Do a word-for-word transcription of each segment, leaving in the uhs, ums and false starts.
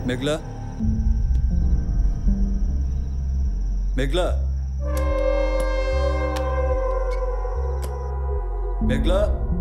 মেঘলা মেঘলা মেঘলা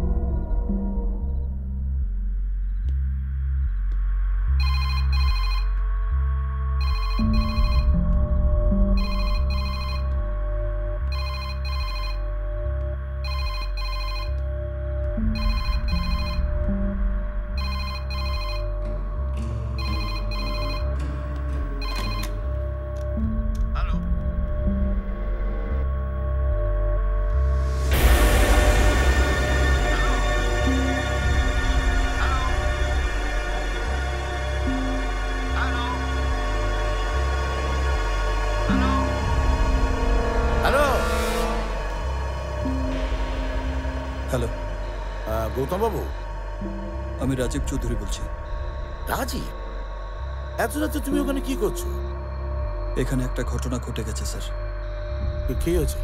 বাবু, আমি রাজীব চৌধুরী বলছি। রাজীব, এত রাতে তুমি ওখানে কি করছো? এখানে একটা ঘটনা ঘটে গেছে স্যার। কি হয়েছে?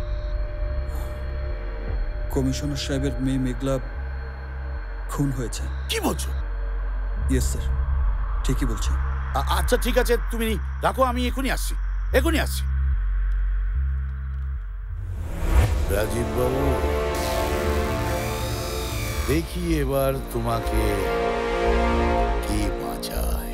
কমিশনার সাহেবের মেয়ে মেঘলা খুন হয়েছে। কি বলছো? ইয়েস স্যার, ঠিকই বলছি। আচ্ছা ঠিক আছে, তুমি রাখো, আমি এখনই আসছি, এখনই আসছি। রাজীব বাবু, দেখি এবার তোমাকে কি বাঁচায়।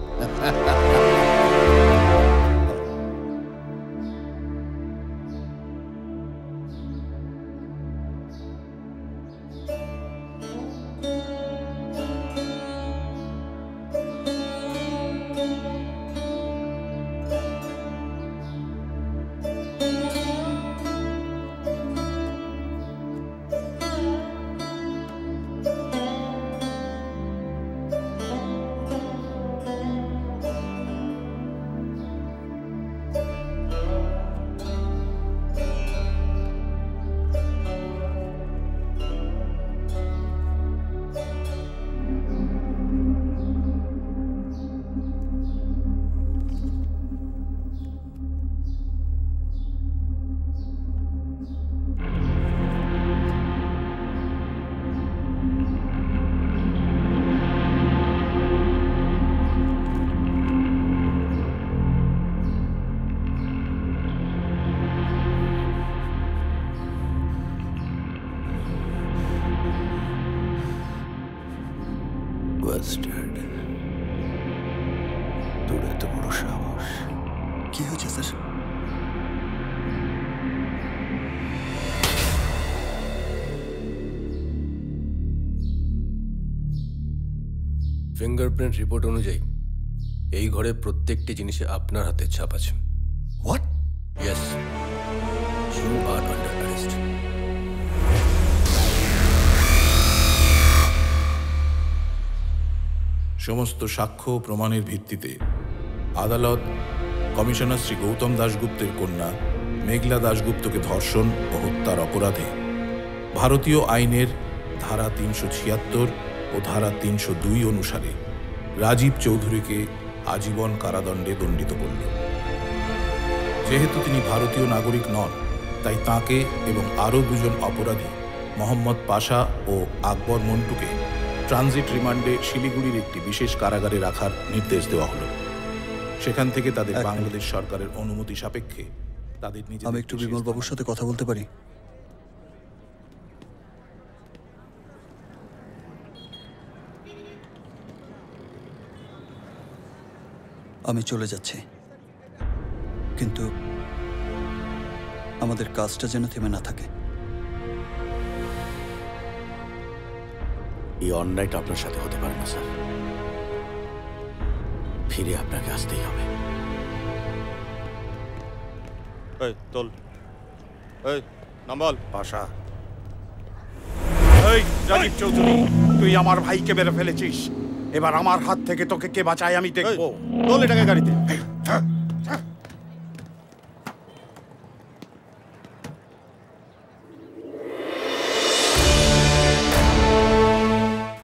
তোর এত বড় সাহস! কি হয়েছে স্যার? ফিঙ্গারপ্রিন্ট রিপোর্ট অনুযায়ী এই ঘরে প্রত্যেকটি জিনিসে আপনার হাতের ছাপ আছে। What? Yes, you are under arrest. সমস্ত সাক্ষ্য প্রমাণের ভিত্তিতে আদালত কমিশনার শ্রী গৌতম দাশগুপ্তের কন্যা মেঘলা দাশগুপ্তকে ধর্ষণ ও হত্যার অপরাধে ভারতীয় আইনের ধারা তিনশো ছিয়াত্তর ও ধারা তিনশো দুই অনুসারে রাজীব চৌধুরীকে আজীবন কারাদণ্ডে দণ্ডিত করল। যেহেতু তিনি ভারতীয় নাগরিক নন, তাই তাঁকে এবং আরও দুজন অপরাধী মোহাম্মদ পাশা ও আকবর মন্টুকে ট্রানজিট রিমান্ডে শিলিগুড়ির একটি বিশেষ কারাগারে রাখার নির্দেশ দেওয়া হলো। সেখান থেকে তাদের বাংলাদেশ সরকারের অনুমতি সাপেক্ষে তাদের নিজে। আমি একটু বিমল বাবুর সাথে কথা বলতে পারি? আমি চলে যাচ্ছি, কিন্তু আমাদের কাজটা যেন থেমে না থাকে। এই অন্যায়টা আপনার সাথে হতে পারে না স্যার, ফিরে আপনাকে আসতেই হবে। এই তোল, এই নাম্বাল পাশা। এই রাজীব চৌধুরী, তুই আমার ভাইকে মেরে ফেলেছিস, এবার আমার হাত থেকে তোকে কে বাঁচায় আমি দেখবো। তোল এটাকে গাড়িতে।